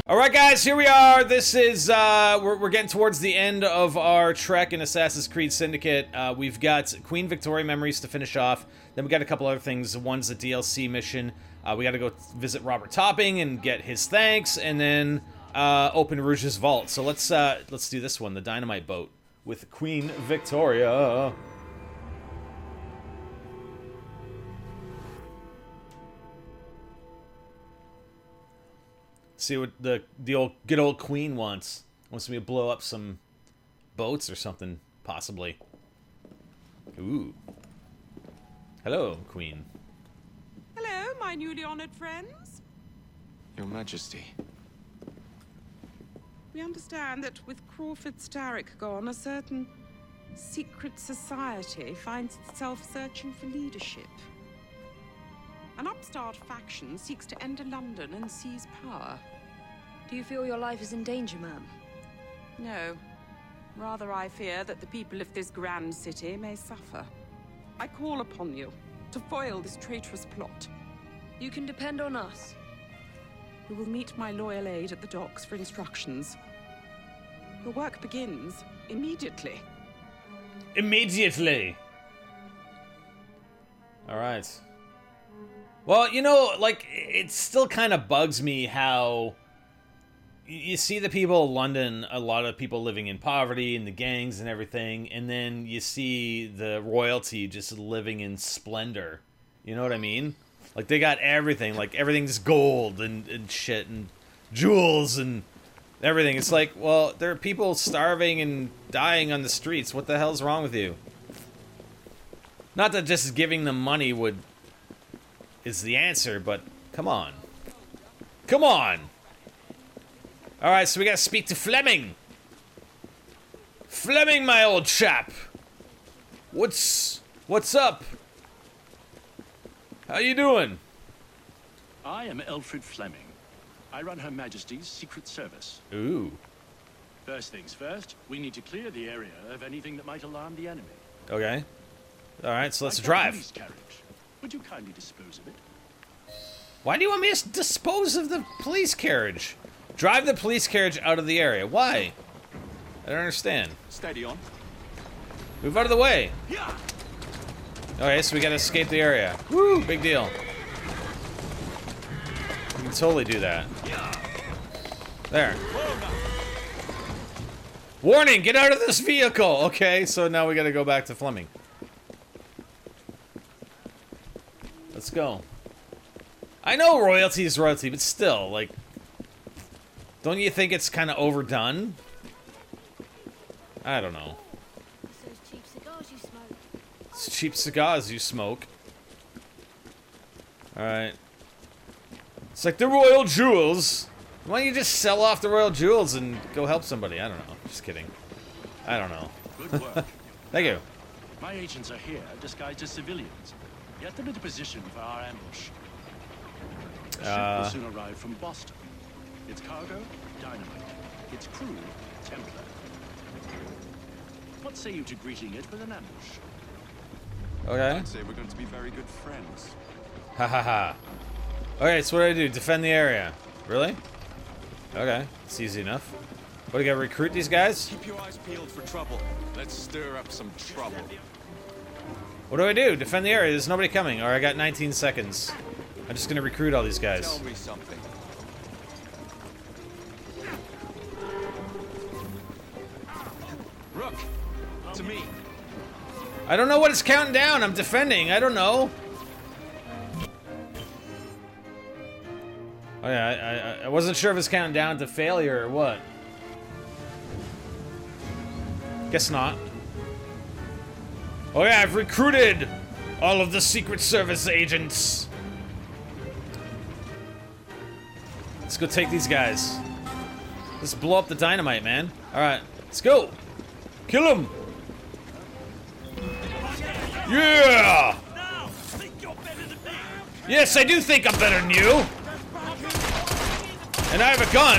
All right, guys, here we are. This is, we're getting towards the end of our trek in Assassin's Creed Syndicate. We've got Queen Victoria memories to finish off. Then we got a couple other things. One's a DLC mission. We got to go visit Robert Topping and get his thanks, and then open Rouge's vault. So let's do this one, the Dynamite Boat with Queen Victoria. See what the good old queen wants. Wants me to blow up some boats or something, possibly. Ooh. Hello, queen. Hello, my newly honored friends. Your Majesty. We understand that with Crawford Starrick gone, a certain secret society finds itself searching for leadership. An upstart faction seeks to enter London and seize power. Do you feel your life is in danger, ma'am? No. Rather, I fear that the people of this grand city may suffer. I call upon you to foil this traitorous plot. You can depend on us. You will meet my loyal aide at the docks for instructions. Your work begins immediately. Immediately! Alright. Well, you know, like, it still kind of bugs me how you see the people of London, a lot of people living in poverty and the gangs and everything, and then you see the royalty just living in splendor. You know what I mean? Like, they got everything. Like, everything's gold and shit and jewels and everything. It's like, well, there are people starving and dying on the streets. What the hell's wrong with you? Not that just giving them money is the answer, but come on. Come on! Alright, so we gotta speak to Fleming! Fleming, my old chap! What's up? How you doing? I am Alfred Fleming. I run Her Majesty's Secret Service. Ooh. First things first, we need to clear the area of anything that might alarm the enemy. Okay. Alright, so let's I've got a drive. police carriage. Would you kindly dispose of it? Why do you want me to dispose of the police carriage? Drive the police carriage out of the area. Why? I don't understand. Steady on. Move out of the way. Okay, so we gotta escape the area. Woo! Big deal. We can totally do that. There. Warning! Get out of this vehicle! Okay, so now we gotta go back to Fleming. Let's go. I know royalty is royalty, but still, like, don't you think it's kind of overdone? I don't know. It's those cheap cigars you smoke. It's cheap cigars you smoke. Alright. It's like the royal jewels. Why don't you just sell off the royal jewels and go help somebody? I don't know. Just kidding. I don't know. Good work. Thank you. My agents are here, disguised as civilians. Get them into position for our ambush. The ship will soon arrive from Boston. Its cargo, dynamite. Its crew, Templar. What say you to greeting it with an ambush? Okay. I'd say we're going to be very good friends. Ha ha ha. Okay, so what do I do? Defend the area. Really? Okay. It's easy enough. What, do you gotta recruit these guys? Keep your eyes peeled for trouble. Let's stir up some trouble. What do I do? Defend the area. There's nobody coming. Alright, I got 19 seconds. I'm just gonna recruit all these guys. Tell me something. Rook, to me. I don't know what it's counting down. I'm defending. I don't know. Oh yeah, I wasn't sure if it's counting down to failure or what. Guess not. Oh yeah, I've recruited all of the Secret Service agents. Let's go take these guys. Let's blow up the dynamite, man. Alright, let's go. Kill him. Yeah! Yes, I do think I'm better than you. And I have a gun.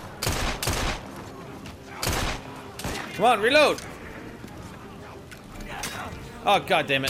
Come on, reload. Oh, god damn it.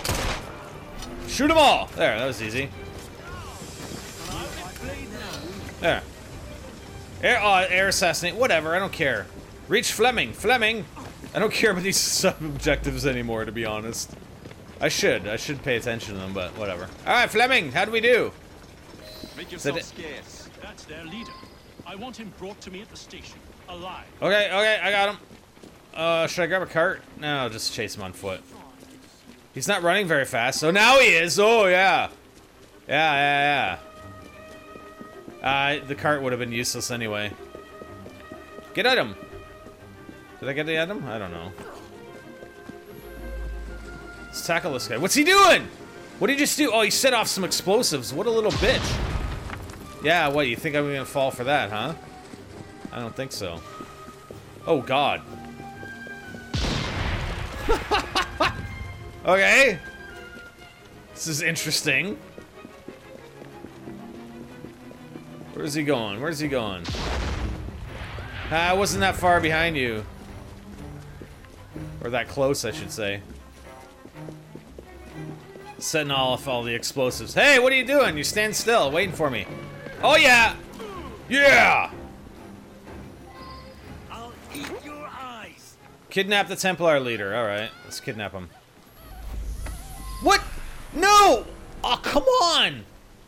Shoot them all. There, that was easy. There. Air assassinate. Whatever, I don't care. Reach Fleming. Fleming! I don't care about these sub-objectives anymore, to be honest. I should pay attention to them, but whatever. Alright, Fleming, how do we do? Make yourself scarce. That's their leader. I want him brought to me at the station, alive. Okay, I got him. Should I grab a cart? No, I'll just chase him on foot. He's not running very fast, so now he is. Oh, yeah. Yeah. The cart would have been useless anyway. Get at him. Did I get at him? I don't know. Let's tackle this guy. What's he doing? What did he just do? Oh, he set off some explosives. What a little bitch. Yeah, what, you think I'm gonna fall for that, huh? I don't think so. Oh, God. Okay. This is interesting. Where's he going? Where's he going? I wasn't that far behind you. Or that close, I should say. Setting off all the explosives. Hey, what are you doing? You stand still, waiting for me. Oh, yeah! Yeah! I'll eat your eyes. Kidnap the Templar leader. Alright, let's kidnap him. What? No! Oh, come on!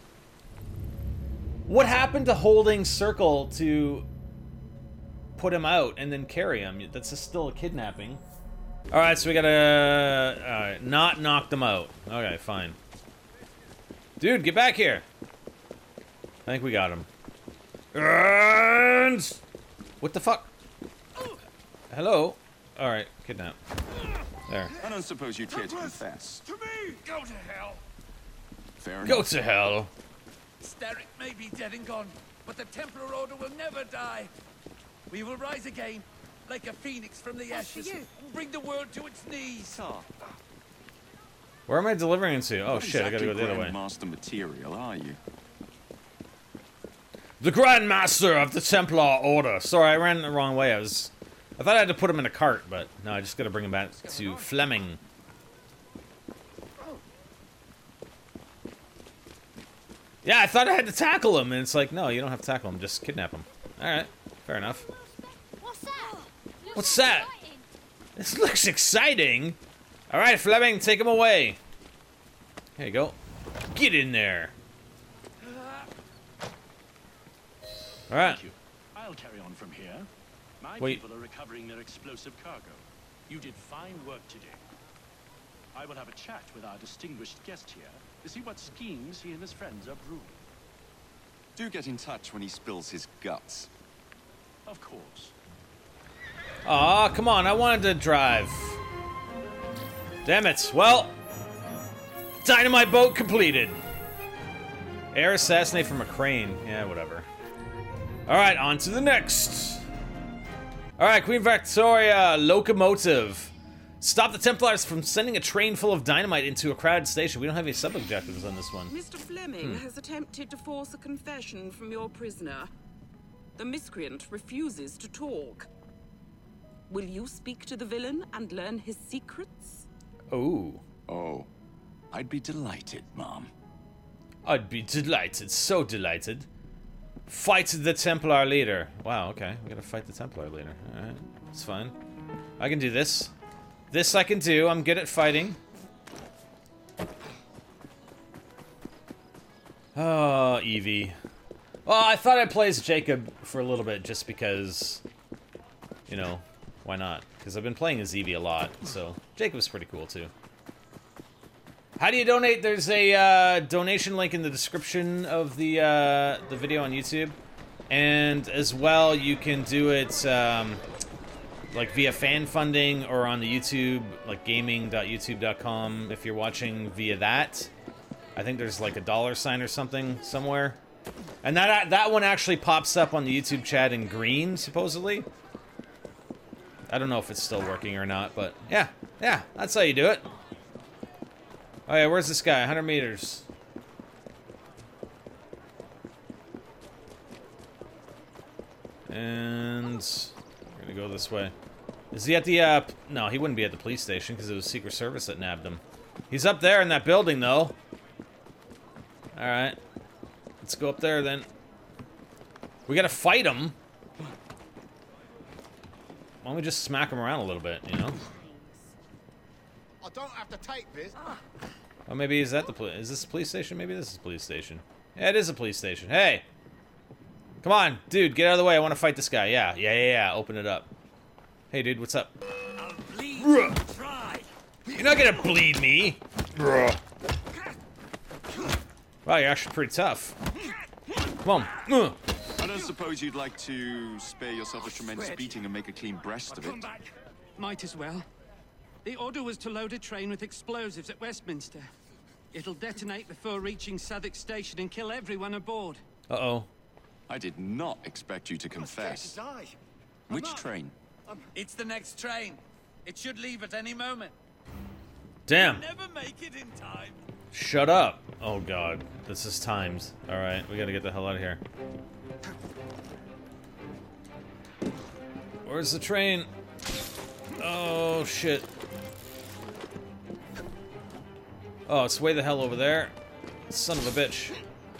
What happened to holding circle to put him out and then carry him? That's just still a kidnapping. Alright, so we gotta... Alright, not knock them out. Okay, fine. Dude, get back here! I think we got him. And... What the fuck? Hello? Alright, kidnap. There. I don't suppose you'd care to confess. To me! Go to hell! Fair enough. Go to hell. Starrick may be dead and gone, but the Templar Order will never die. We will rise again, like a phoenix from the ashes, and bring the world to its knees. Where am I delivering to? Oh Not shit, I gotta go the other way. Master material, are you? The Grand Master of the Templar Order. Sorry, I ran the wrong way. I thought I had to put him in a cart, but no, I just gotta bring him back to Fleming. Yeah, I thought I had to tackle him, and it's like, no, you don't have to tackle him, just kidnap him. Alright, fair enough. What's that? What's that? This looks exciting! Alright, Fleming, take him away. There you go. Get in there. Alright. Thank you. I'll carry on from here. My Wait. people are recovering their explosive cargo. You did fine work today. I will have a chat with our distinguished guest here to see what schemes he and his friends are brewing. Do get in touch when he spills his guts. Of course. Aw, come on, I wanted to drive. Damn it. Well, dynamite boat completed. Air assassinate from a crane. Yeah, whatever. Alright, on to the next. Alright, Queen Victoria locomotive. Stop the Templars from sending a train full of dynamite into a crowded station. We don't have any sub-objectives on this one. Mr. Fleming has attempted to force a confession from your prisoner. The miscreant refuses to talk. Will you speak to the villain and learn his secrets? Oh. Oh, I'd be delighted, Mom. I'd be delighted, so delighted. Fight the Templar leader. Wow, okay. We gotta fight the Templar leader. Alright, it's fine. I can do this. This I can do. I'm good at fighting. Oh, Evie. Well, I thought I'd play as Jacob for a little bit just because, you know, why not? Because I've been playing as Evie a lot, so Jacob's pretty cool too. How do you donate? There's a donation link in the description of the video on YouTube, and as well you can do it like via fan funding or on the YouTube, like gaming.youtube.com if you're watching via that. I think there's like a $sign or something somewhere, and that one actually pops up on the YouTube chat in green supposedly. I don't know if it's still working or not, but yeah, that's how you do it. Oh yeah, where's this guy? 100 meters. And we're gonna go this way. Is he at the, no, he wouldn't be at the police station because it was Secret Service that nabbed him. He's up there in that building, though. Alright. Let's go up there, then. We gotta fight them. Why don't we just smack them around a little bit, you know? I don't have to take this. Oh, maybe is that the police? Is this a police station? Maybe this is a police station. Yeah, it is a police station. Hey! Come on, dude, get out of the way. I want to fight this guy. Yeah. Open it up. Hey, dude, what's up? I'll bleed you, try. You're not gonna bleed me. Wow, you're actually pretty tough. Come on. I don't suppose you'd like to spare yourself a tremendous beating and make a clean breast of it. Might as well. The order was to load a train with explosives at Westminster. It'll detonate before reaching Southwark Station and kill everyone aboard. Uh-oh. I did not expect you to confess. Which train? It's the next train. It should leave at any moment. Damn. Never make it in time. Shut up. Oh, God. This is timed. Alright, we gotta get the hell out of here. Where's the train? Oh, shit. Oh, it's way the hell over there. Son of a bitch.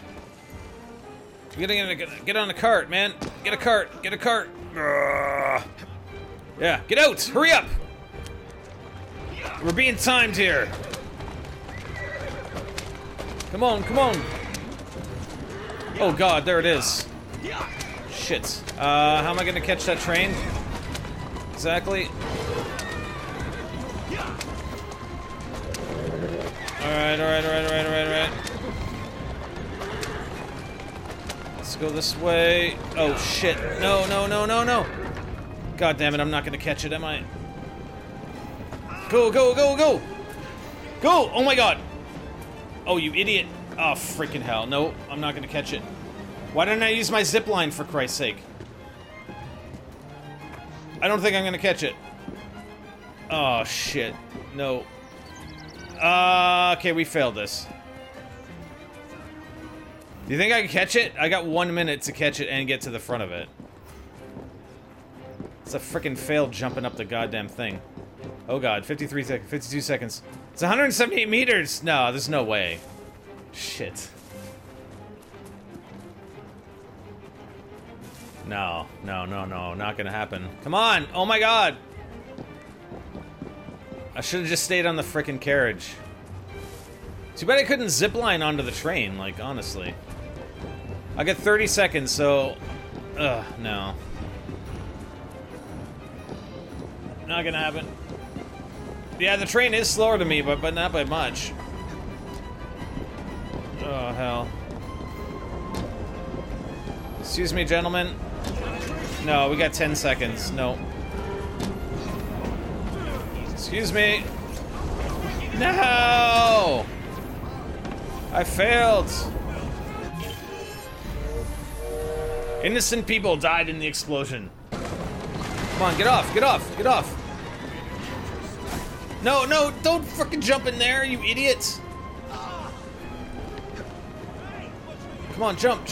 Get on a cart, man. Get a cart. Get a cart. Ugh. Yeah, get out. Hurry up. We're being timed here. Come on, come on. Oh, God, there it is. Shit. How am I going to catch that train? Exactly. Alright. Let's go this way. Oh, shit. No. God damn it, I'm not gonna catch it, am I? Go! Go! Oh my god! Oh, you idiot. Oh, freaking hell. No, I'm not gonna catch it. Why didn't I use my zip line, for Christ's sake? I don't think I'm gonna catch it. Oh, shit. No. Okay, we failed this. Do you think I can catch it? I got 1 minute to catch it and get to the front of it. It's a freaking fail jumping up the goddamn thing. Oh god, 53 seconds, 52 seconds. It's 178 meters! No, there's no way. Shit. No, not gonna happen. Come on! Oh my god! I should have just stayed on the frickin' carriage. Too bad I couldn't zipline onto the train, like, honestly. I got 30 seconds, so... no. Not gonna happen. Yeah, the train is slower to me, but not by much. Oh, hell. Excuse me, gentlemen. No, we got 10 seconds. No. Excuse me. No! I failed. Innocent people died in the explosion. Come on, get off, get off, get off. No, don't frickin' jump in there, you idiots. Come on, jump.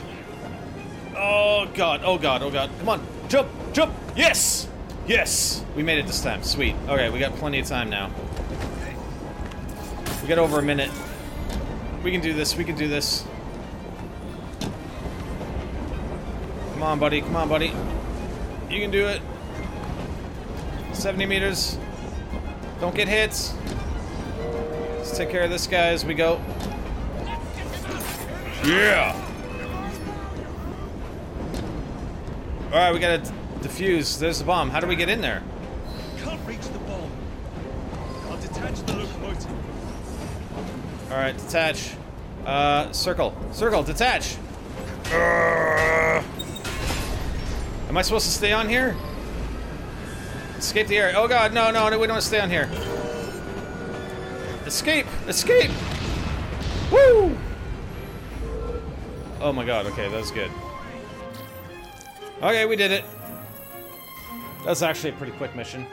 Oh god. Come on, jump. Yes! Yes! We made it this time, sweet. Okay, we got plenty of time now. We got over a minute. We can do this. Come on, buddy. You can do it. 70 meters. Don't get hits. Let's take care of this guy as we go. Yeah! Alright, we gotta defuse. There's the bomb. How do we get in there? Can't reach the bomb. I'll detach the locomotive. Alright, detach. Circle, detach! Am I supposed to stay on here? Escape the area. Oh god, no, we don't want to stay on here. Escape! Woo! Oh my god, okay, that was good. Okay, we did it. That's actually a pretty quick mission.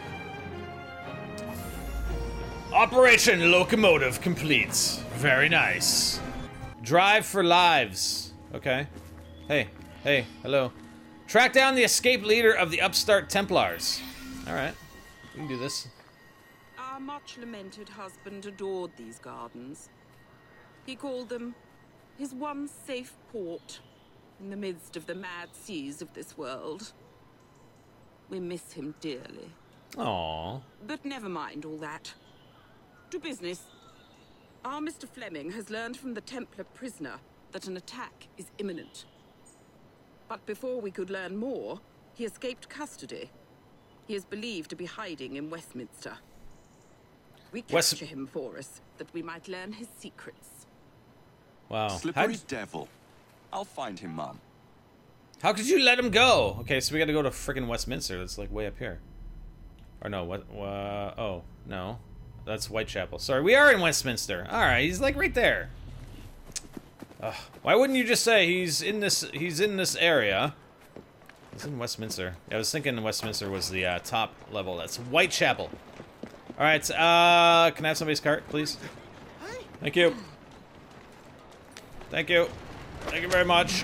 Operation Locomotive complete. Very nice. Drive for lives. Okay. Hey, hello. Track down the escaped leader of the upstart Templars. Alright, we can do this. Our much-lamented husband adored these gardens. He called them his one safe port. in the midst of the mad seas of this world. We miss him dearly. Aww. But never mind all that. To business. Our Mr. Fleming has learned from the Templar prisoner that an attack is imminent. But before we could learn more, he escaped custody. He is believed to be hiding in Westminster. We capture him for us, that we might learn his secrets. Wow. Slippery devil. I'll find him, Mom. How could you let him go? Okay, so we gotta go to frickin' Westminster. That's like way up here. Or no, what? Oh, no. That's Whitechapel. Sorry, we are in Westminster. Alright, he's like right there. Why wouldn't you just say he's in this area? He's in Westminster. Yeah, I was thinking Westminster was the top level. That's Whitechapel. Alright, can I have somebody's cart, please? Thank you. Thank you. Thank you very much.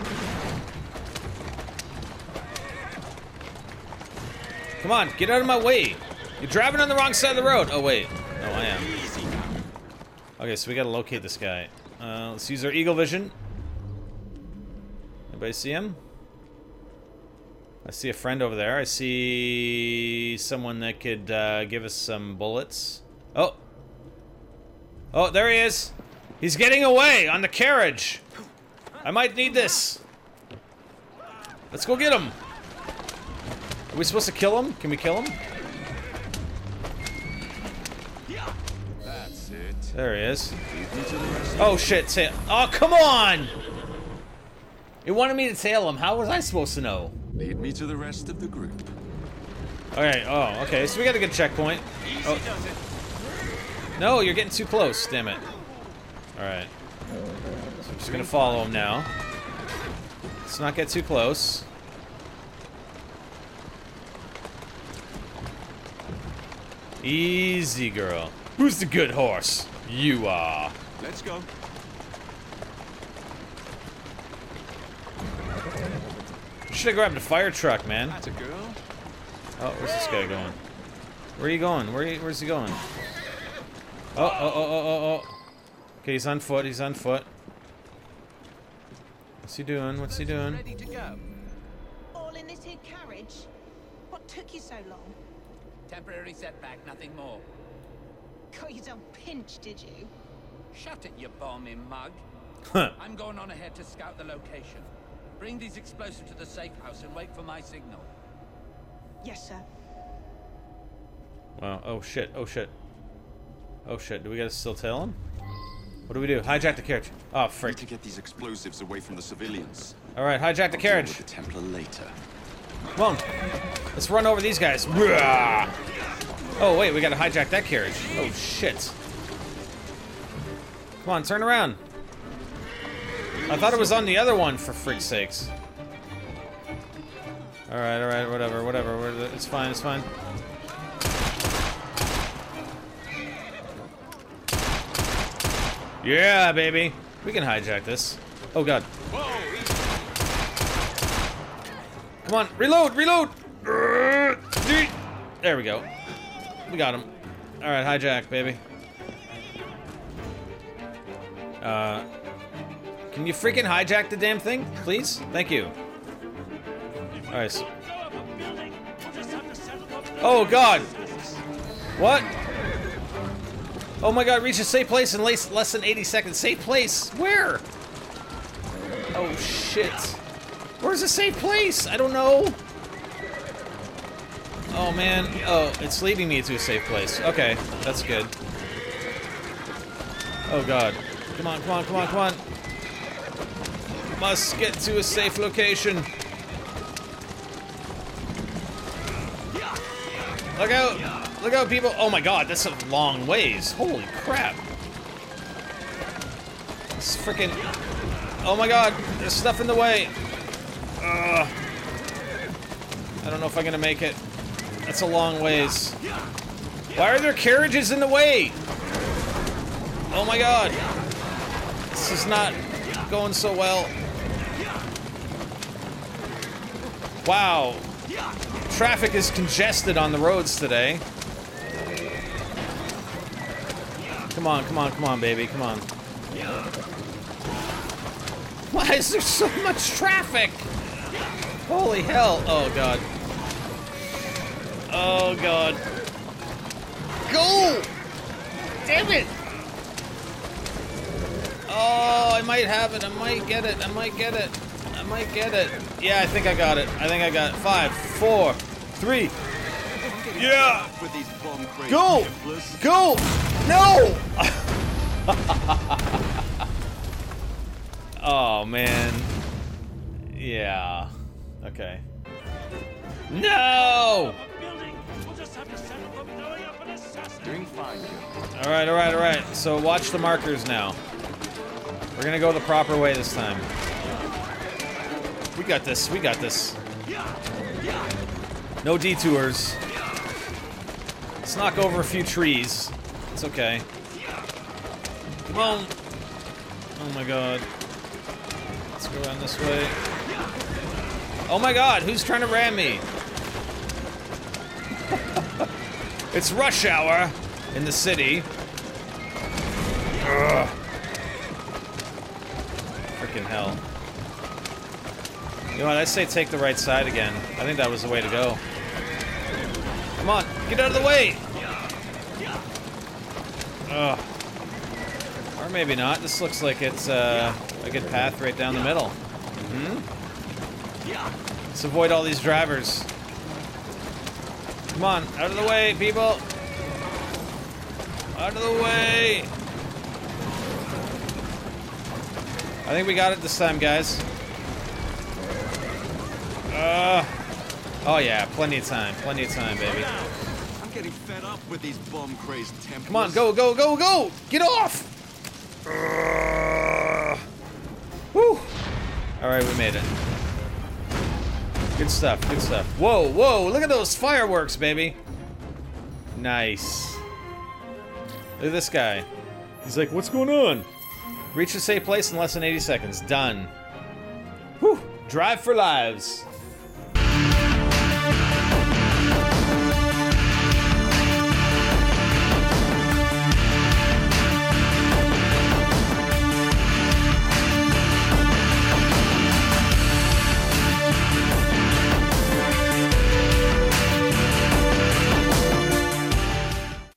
Come on, get out of my way. You're driving on the wrong side of the road. Oh, wait. No, I am. Okay, so we gotta locate this guy. Let's use our eagle vision. Anybody see him? I see a friend over there. I see someone that could give us some bullets. Oh. Oh, there he is. He's getting away on the carriage. I might need this. Let's go get him. Are we supposed to kill him? Can we kill him? That's it. There he is. Oh shit, oh, come on! It wanted me to tail him. How was I supposed to know? Lead me to the rest of the group. Alright, oh, okay, so we got a good checkpoint. Oh. No, you're getting too close, damn it. Alright. So I'm just gonna follow him now. Let's not get too close. Easy, girl. Who's the good horse? You are. Let's go. Should have grabbed a fire truck, man. That's a girl. Oh, where's this guy going? Where are you going? Where's he going? Oh. Okay, he's on foot. He's on foot. What's he doing? What's he doing? Ready to go. All in this here carriage? What took you so long? Temporary setback, nothing more. Got yourself pinched, did you? Shut it, you balmy mug. Huh. I'm going on ahead to scout the location. Bring these explosives to the safe house and wait for my signal. Yes, sir. Wow. Oh shit. Oh shit. Oh shit. Do we gotta still tail him? What do we do? Hijack the carriage. Oh Need frick. to get these explosives away from the civilians. All right, hijack the I'll carriage. deal with the Templar later. Come on. Let's run over these guys. Oh wait, we gotta hijack that carriage. Oh shit. Come on, turn around. I thought it was on the other one, for frick's sakes. Alright, whatever. It's fine, it's fine. Yeah, baby. We can hijack this. Oh god. Come on, reload! There we go. We got him. Alright, hijack, baby. Can you freaking hijack the damn thing, please? Thank you. Alright. So oh god! What? Oh my god, reach a safe place in less than 80 seconds. Safe place? Where? Oh shit. Where's the safe place? I don't know. Oh man. Oh, it's leading me to a safe place. Okay, that's good. Oh god. Come on. Must get to a safe location. Look out, people. Oh my god, that's a long ways. Holy crap. It's freaking. Oh my god, there's stuff in the way. I don't know if I'm gonna make it. That's a long ways. Why are there carriages in the way? Oh my god. This is not going so well. Wow. Traffic is congested on the roads today. Come on, baby, come on. Why is there so much traffic? Holy hell. Oh, God. Oh, God. Go! Damn it! Oh, I might have it. I might get it. I might get it. I might get it. Yeah, I think I got it. I think I got it. 5, 4, 3. Yeah! Go! Go! No! Oh, man. Yeah. Okay. No! Alright, alright, alright. So watch the markers now. We're gonna go the proper way this time. We got this, we got this. No detours. Let's knock over a few trees. It's okay. Come on. Oh my god. Let's go around this way. Oh my god, who's trying to ram me? It's rush hour in the city. Ugh. Freaking hell. You know what, I say take the right side again. I think that was the way to go. Come on, get out of the way! Ugh. Or maybe not. This looks like it's a good path right down the middle. Let's avoid all these drivers. Come on, out of the way, people! Out of the way! I think we got it this time, guys. Oh yeah, plenty of time, baby. I'm getting fed up with these bomb-crazed Templars. Come on, go, go, go, go! Get off! Whew! Alright, we made it. Good stuff, good stuff. Whoa, whoa, look at those fireworks, baby! Nice. Look at this guy. He's like, what's going on? Reach a safe place in less than 80 seconds. Done. Whew! Drive for lives.